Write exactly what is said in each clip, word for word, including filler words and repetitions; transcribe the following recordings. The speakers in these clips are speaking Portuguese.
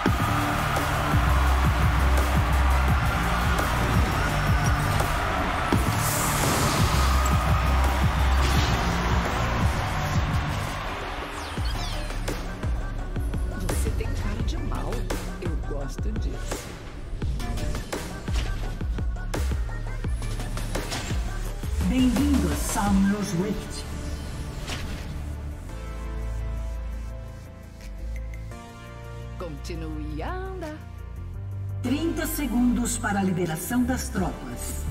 Bem-vindo a Summer's Rift. Continue a andar. trinta segundos para a liberação das tropas.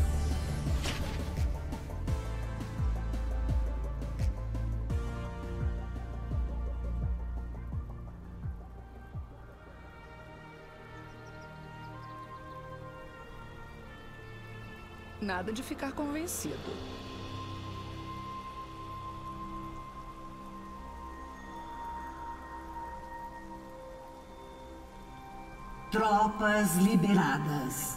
Nada de ficar convencido. Tropas liberadas.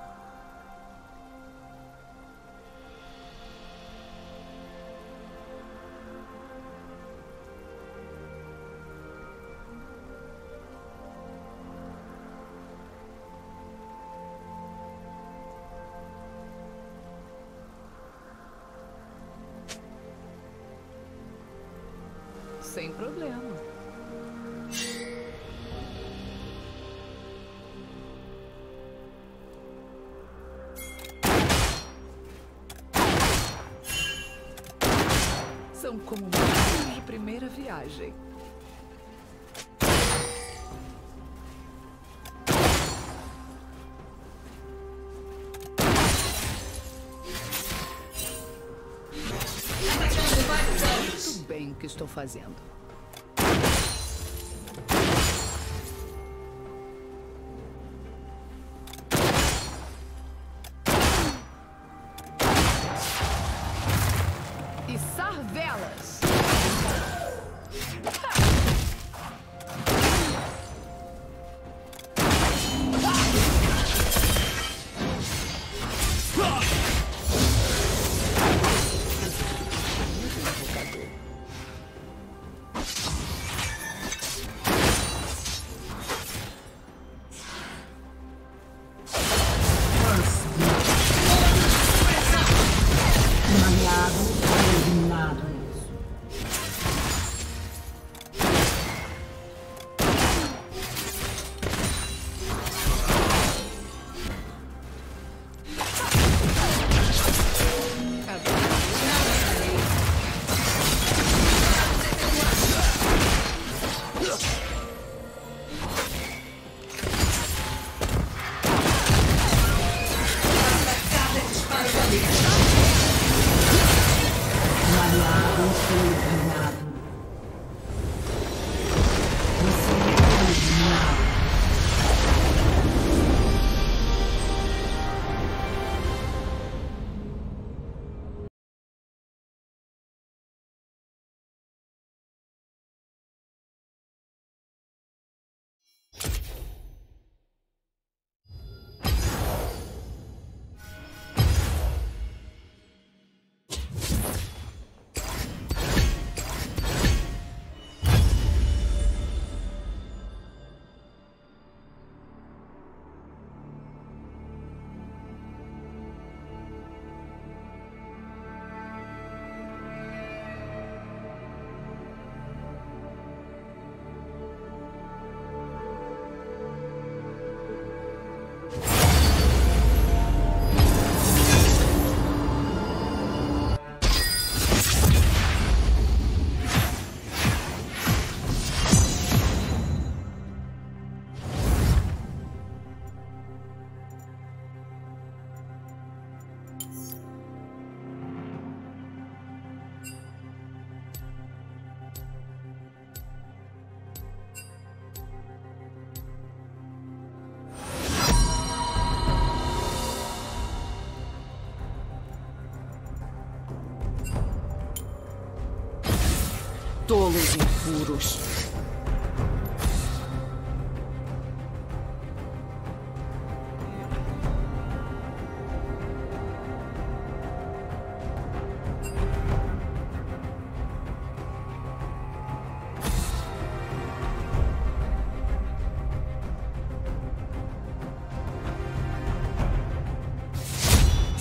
Sem problema. São como modelos de primeira viagem. Muito bem o que estou fazendo. Içar velas. Tolos impuros.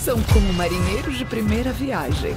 São como marinheiros de primeira viagem.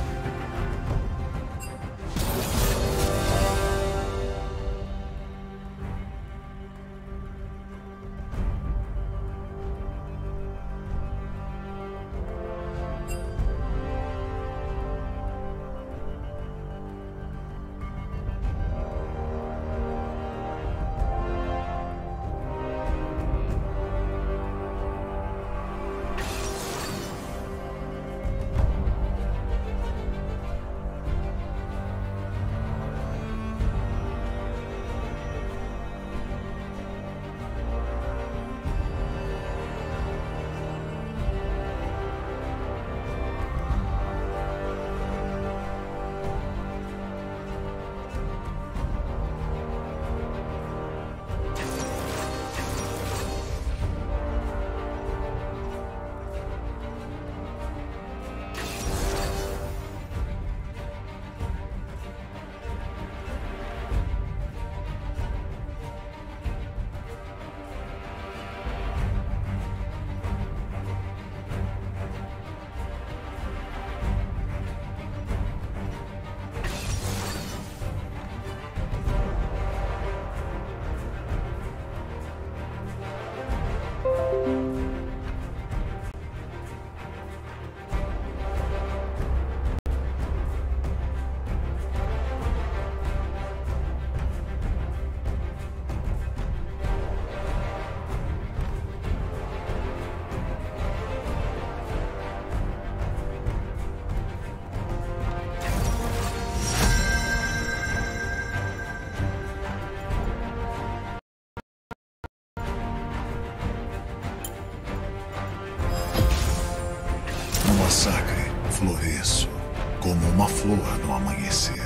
Massacre, floresço, como uma flor no amanhecer.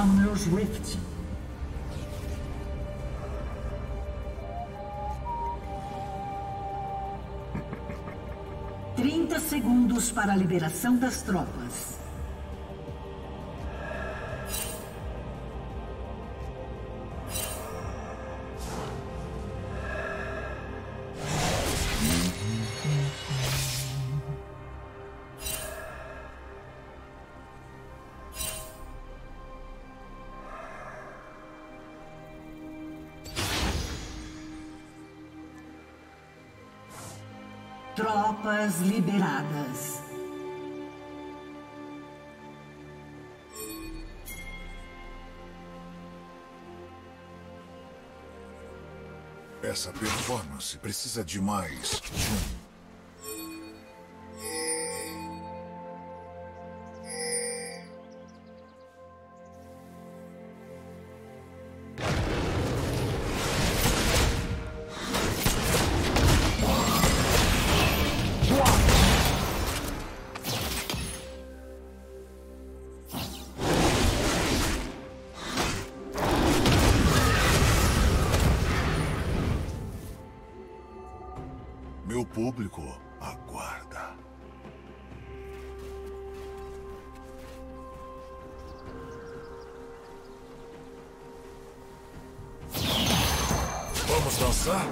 Summoner's Rift. Trinta segundos para a liberação das tropas. Tropas liberadas. Essa performance precisa de mais de um. Meu público aguarda. Vamos dançar?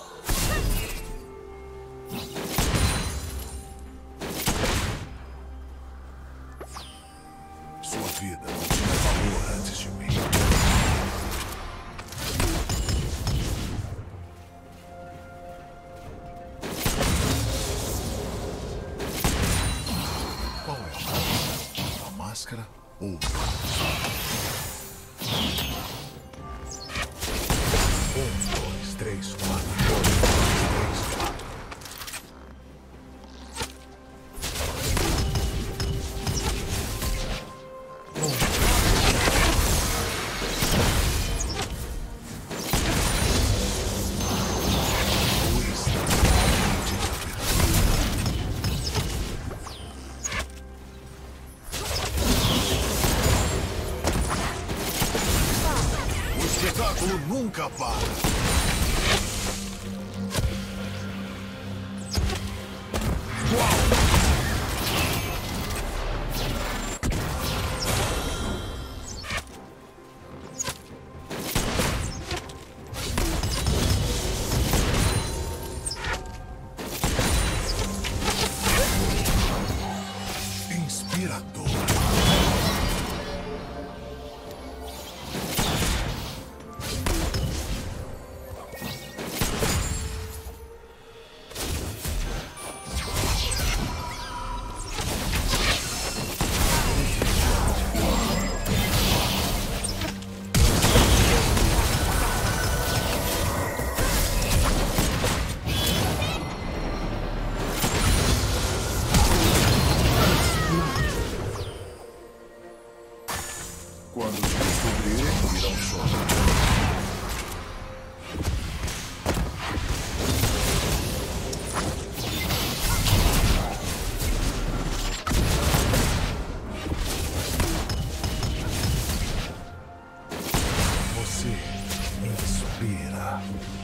Sua vida não tinha valor antes de mim. Máscara ou um, dois, três, quatro, dois, três, quatro. O espetáculo nunca para. Inspirador. Quando te descobrirem, irão chorar. Você me inspira.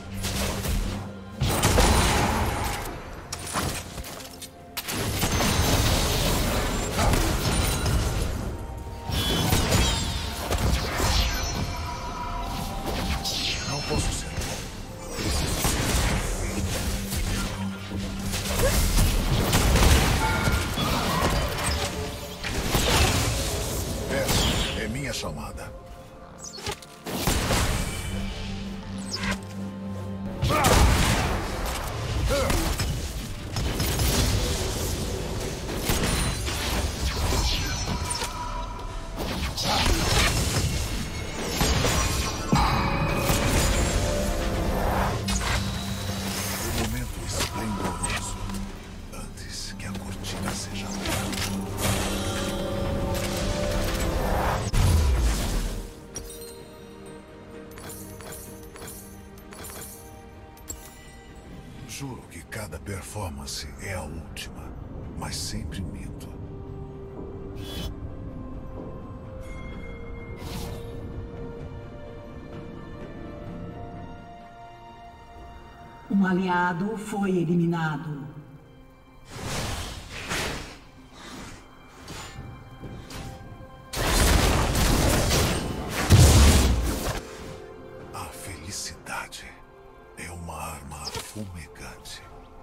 Não posso ser bom. Preciso ser. Essa é minha chamada. Antes que a cortina seja Juro que cada performance é a última, mas sempre minto. Um aliado foi eliminado. A felicidade é uma arma fumegante.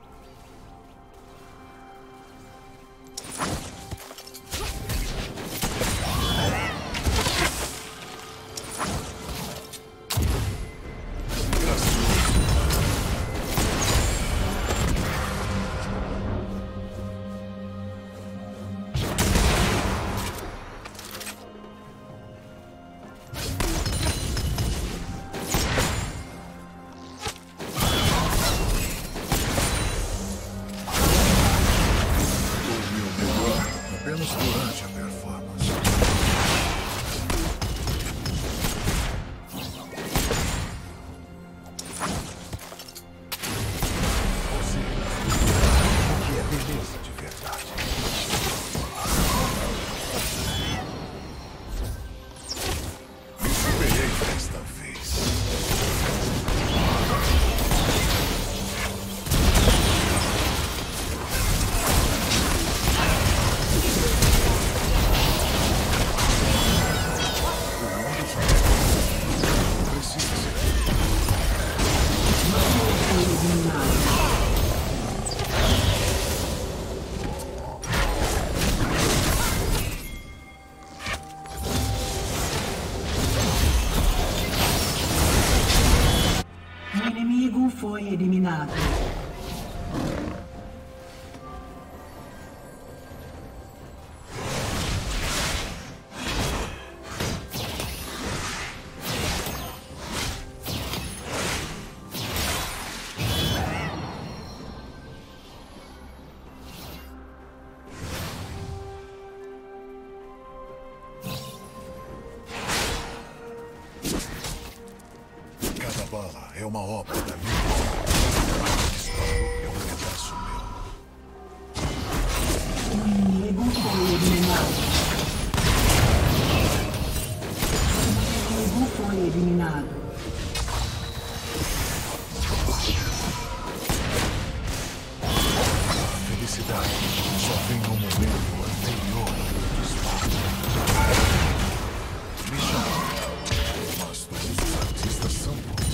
Apenas durante a performance. Você o que é beleza de verdade. Me superei desta vez. O inimigo foi eliminado. Cada bala é uma obra da minha mão. Cada disparo é um pedaço meu. O inimigo foi eliminado. O inimigo foi eliminado. A felicidade só vem no momento anterior ao disparo. Me chama, mas todos os artistas são bons.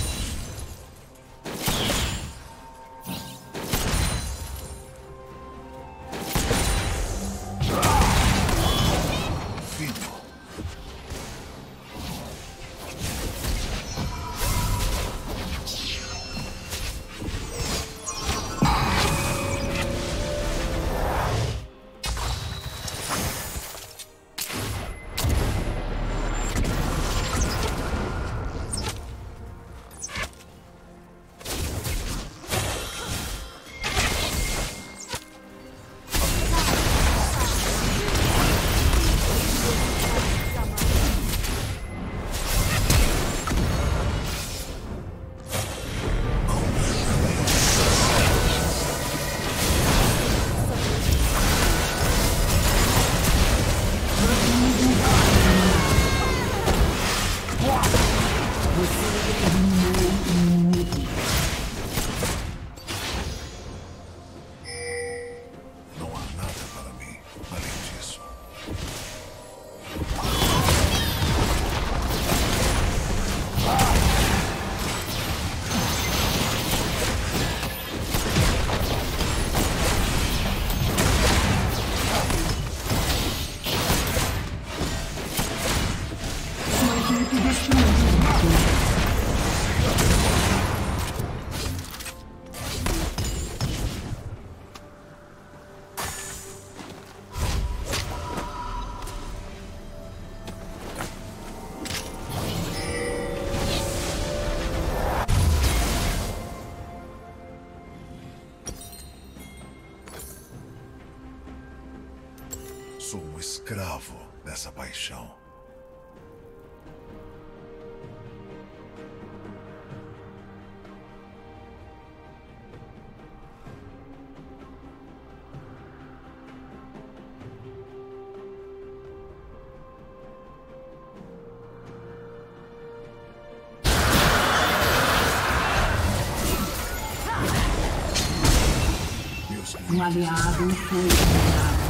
Fino. Não há nada para mim além disso. Sua equipe destruiu. Sou um escravo dessa paixão. Um aliado foi eliminado.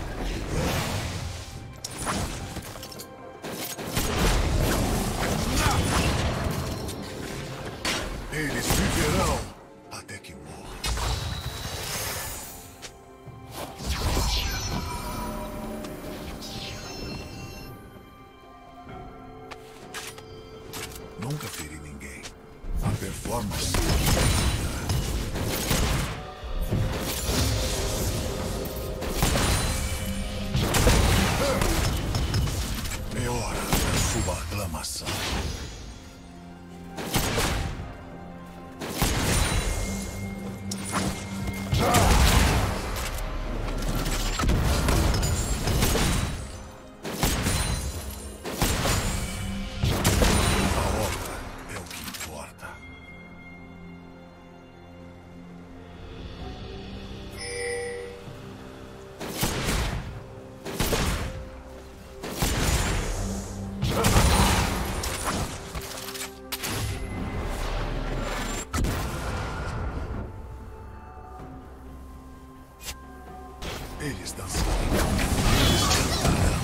Eles viverão até que morram. Nunca feri ninguém. A performance. É hora da sua aclamação. Eles dançarão. Eles cantarão.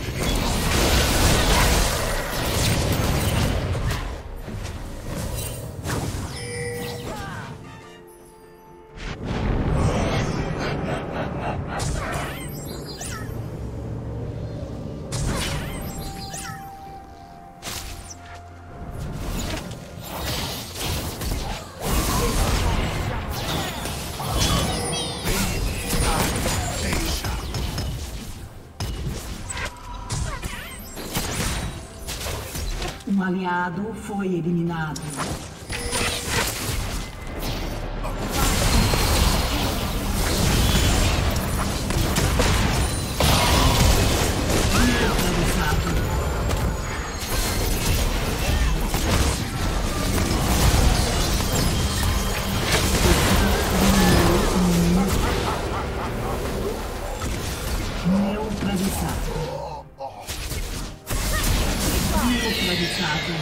Um aliado foi eliminado. Neutralizado. Neutralizado.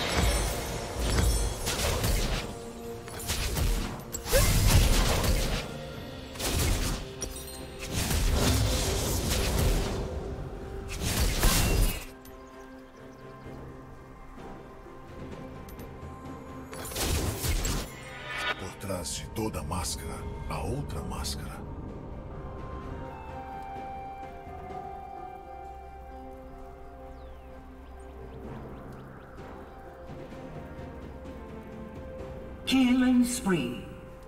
Por trás de toda máscara, há outra máscara. Killing spree.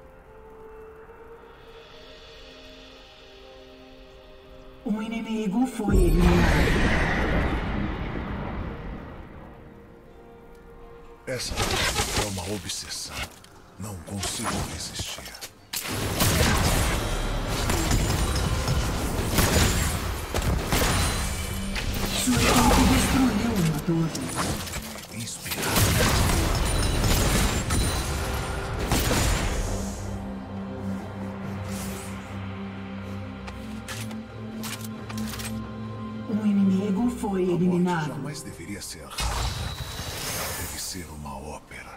Um inimigo foi eliminado. Essa é uma obsessão. Não consigo resistir. Sua equipe destruiu uma torre. Inspirado. Um inimigo foi eliminado. Jamais deveria ser rápida. Deve ser uma ópera.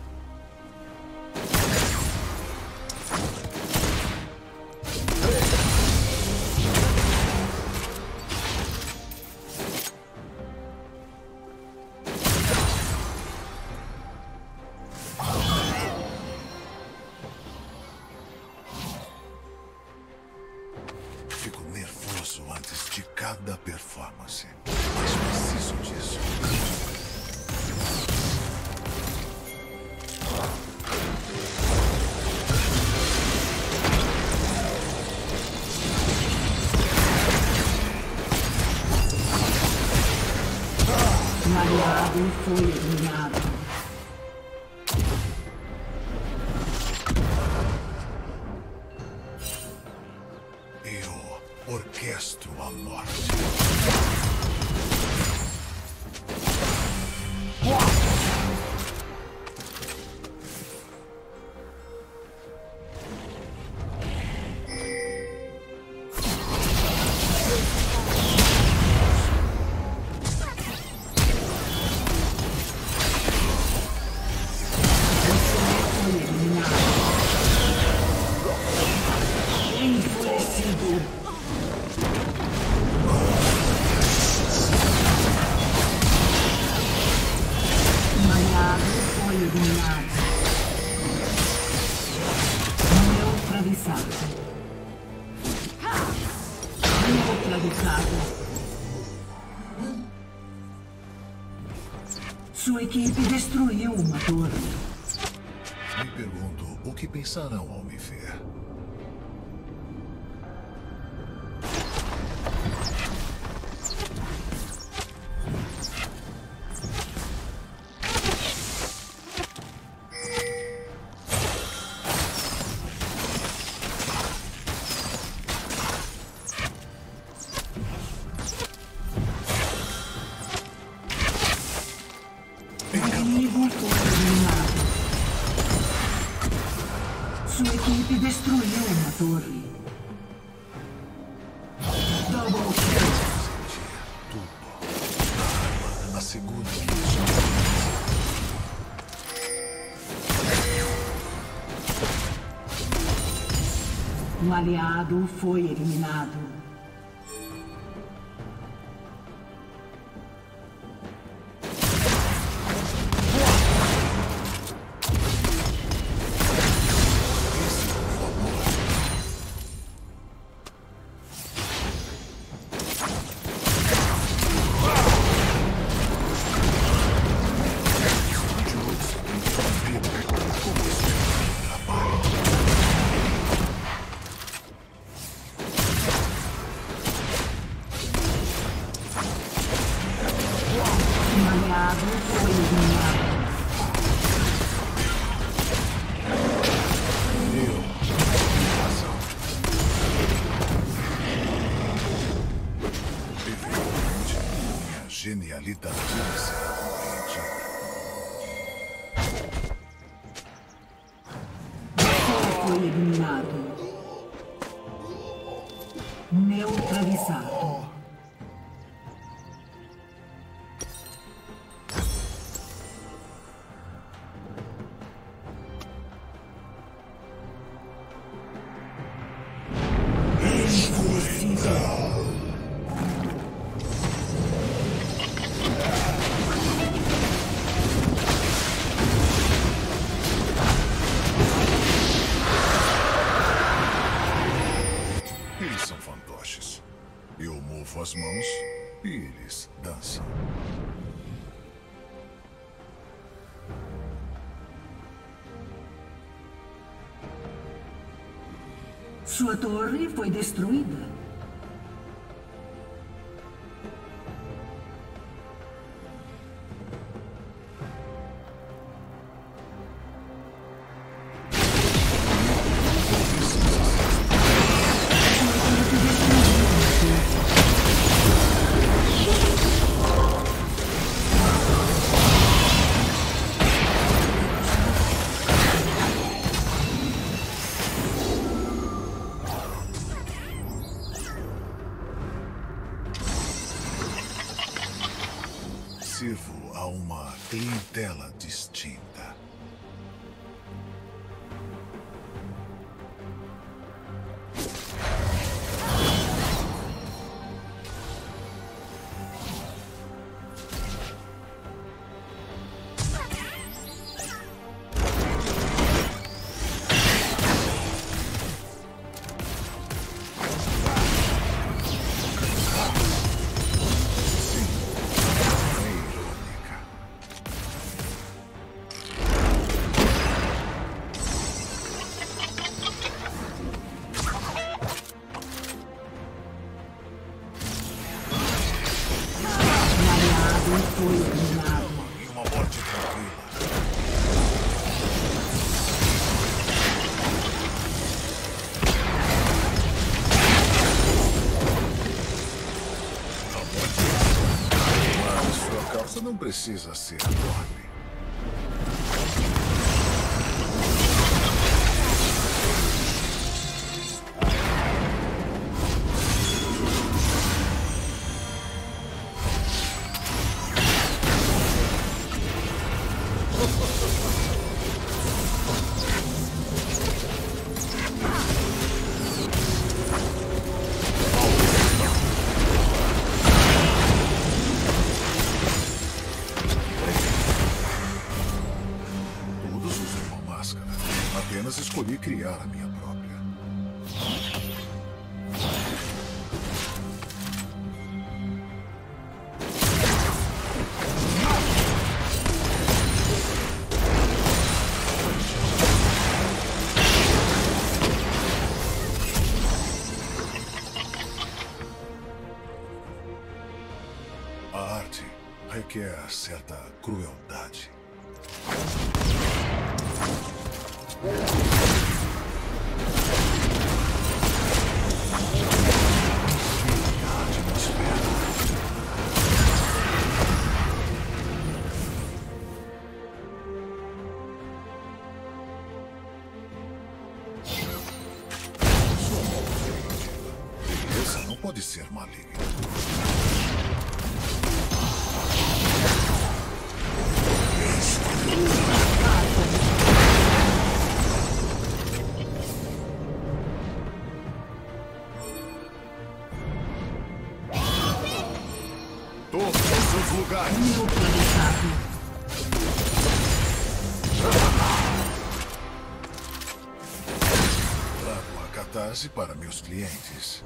Fico nervoso antes de cada performance, mas preciso disso. Um aliado foi eliminado. Eu orquestro a morte. Influência. enfurecido. Um aliado foi eliminado. Neutralizado. Neutralizado. Sua equipe destruiu uma torre. Me pergunto o que pensarão ao me ver. Sua equipe destruiu uma torre. Double kill. Tudo. A segunda Um aliado foi eliminado. genialidade será compreendida. Foi eliminado. Neutralizado. Eles são fantoches. Eu movo as mãos e eles dançam. Sua torre foi destruída. Sirvo a uma clientela distinta. Foi eliminado. E uma morte tranquila. A morte. Mas sua causa não precisa ser enorme. criar a minha própria. A arte requer certa crueldade. Beleza não pode ser maligna. Todos os seus lugares. Neutralizado. Trago a catarse para meus clientes.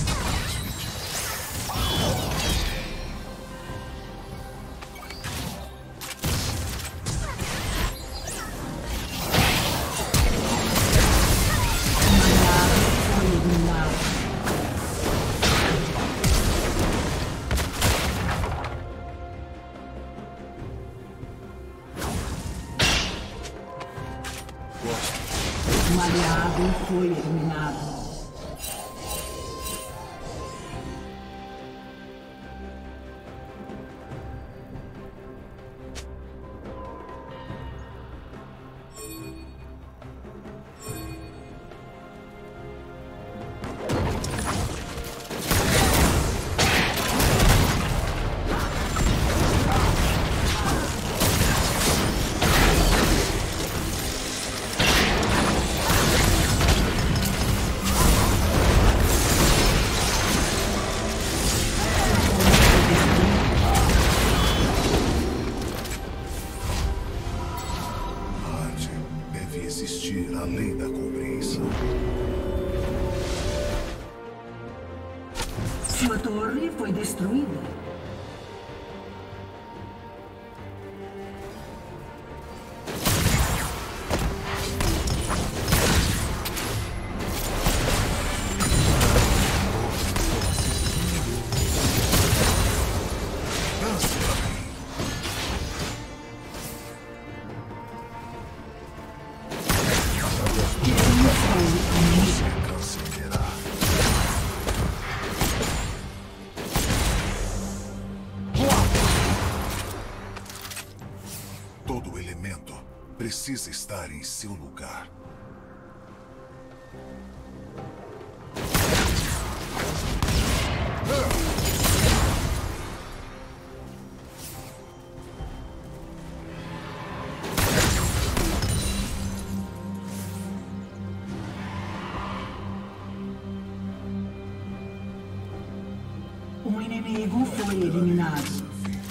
Um aliado foi eliminado. Existir além da compreensão. Sua torre foi destruída. Todo elemento precisa estar em seu lugar. Um inimigo foi eliminado.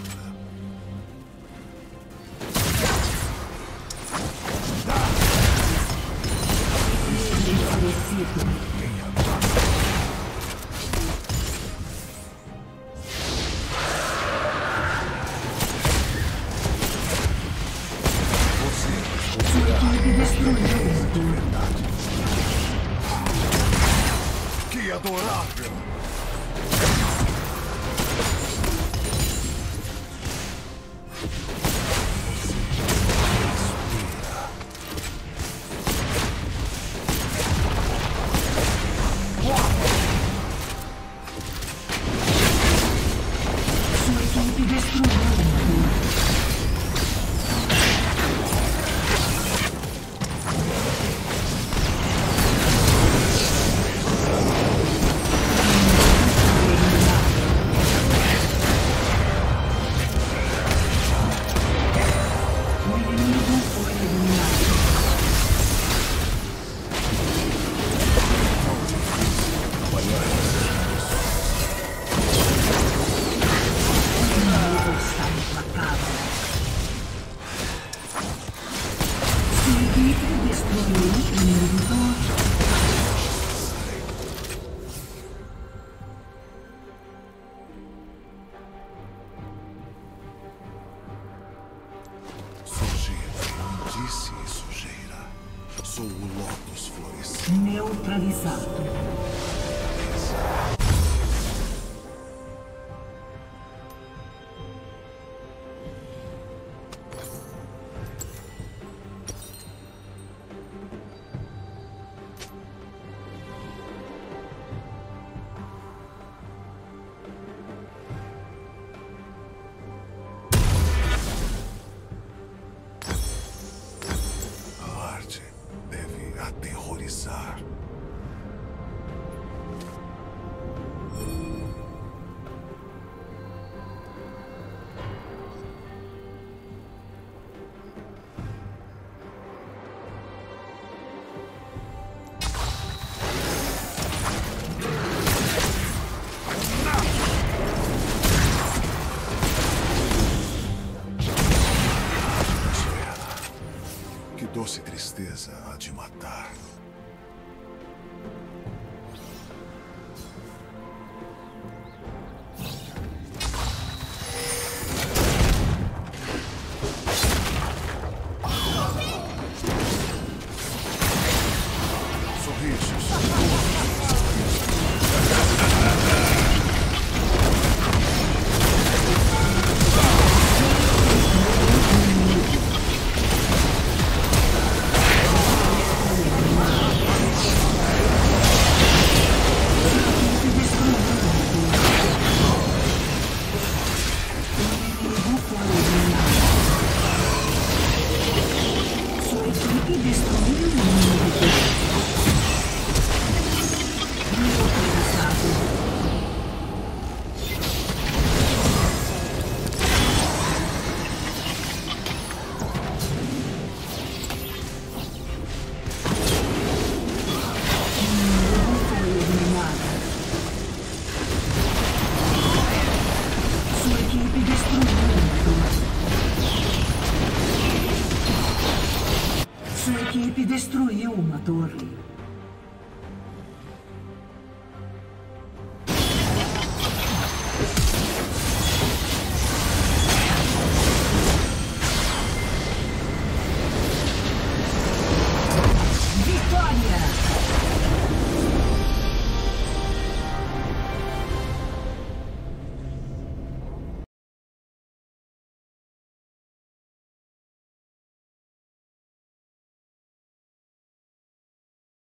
Que adorável! Sua equipe destruiu o neutralizado.